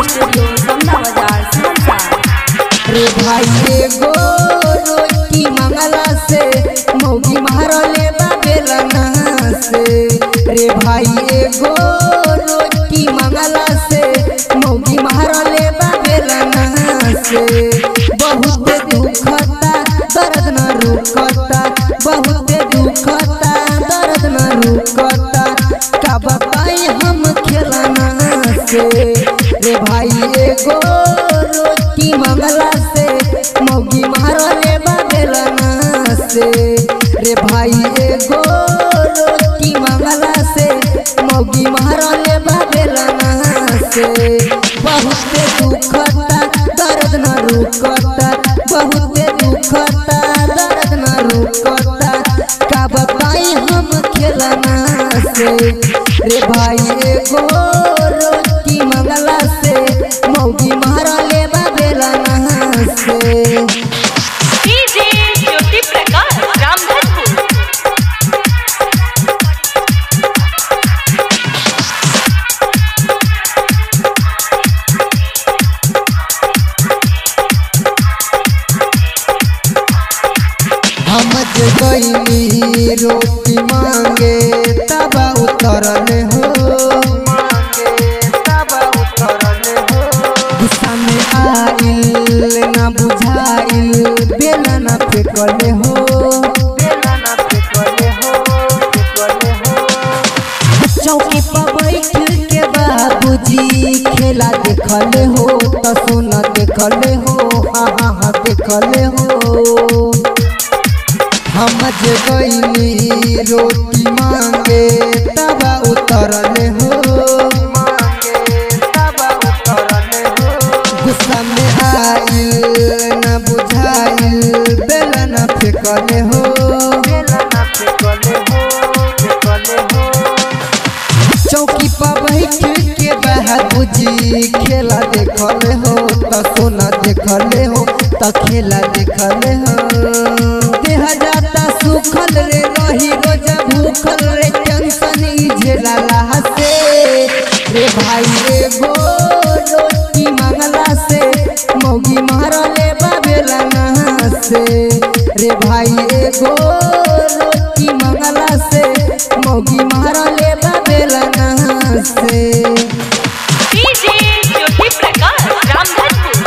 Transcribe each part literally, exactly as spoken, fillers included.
Studio समना बाजार सहरसा। रे भाई एगो रोटी मंगला से मौगी मारले बेलना से। रे भाई एगो रोटी मंगला से मौगी मारले बेलना से। बहुत दुखता दर्द न रुकता, बहुत दुखता दर्द न रुकता, का बताई हम खेलना से। रे भाई एगो रोटी मंगला से मौगी मारले बेलना से। रे भाई एगो रोटी मंगला से मौगी मारले बेलना से। बहुत दुखता दर्द न रुकता, बहुत दुखता दर्द न रुकता, का बताई हम खेलना से। रे भाई एगो रोटी मंगला से मौगी मारले बेलना से। डीजे ज्योति प्रकाश रामधनपुर। हम गईनी रोटी मांगे तब उतरले हो, गुस्सा में आइल ना बुझाइल बेलना फेंकले हो। चौकी पर बैठ के बाबूजी खेला देखले हो, तो सोना देखले हो, हाँ हाँ हाँ देखले हो। हम गईनी रोटी मांगे तब उतरले हो, गुस्सा में आइल न बुझाइल बेलना फेंकले हो। चौकी पर बैठ के बाबूजी खेला देखले हो, तो सोना देखले हो, तो खेला देखले हो। देह जाता सुखल रे रही रोज भूखल रे टेंशन झेला से। रे भाई एगो रोटी मंगला से मौगी मारले बेलना से। रे भाई एगो रोटी मंगला से मौगी मारले बेलना से। डीजे ज्योति प्रकाश रामधनपुर।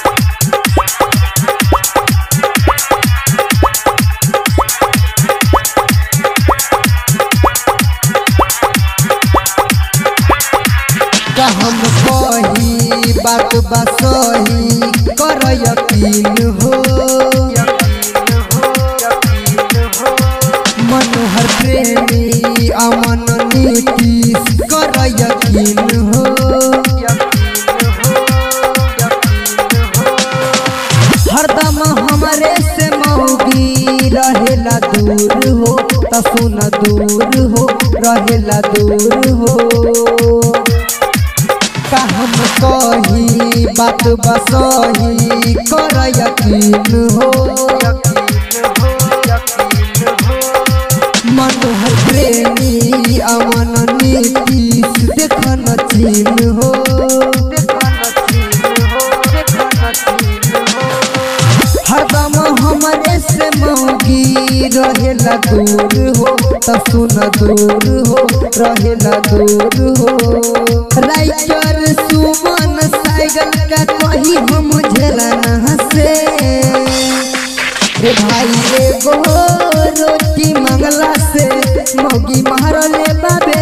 हम कही बात बसही कर यकीन हो, मनोहर प्रेमी अमन नीतीश कर यकीन हो। हरदम हमरे से मौगी रहेला दूर हो, तो सुन दूर हो रहेला दूर हो। का हम कही बात बसही कर यकीन हो, मनोहर प्रेमी अमन नीतीश देखन चीन हो। हरदम हमरे से मौगी रहेला दूर हो, तो सुन दूर हो रहेला दूर हो। राइटर सुमन साइगल का कही हम झेलना से। रे भाई एगो रोटी मंगला से मौगी मारले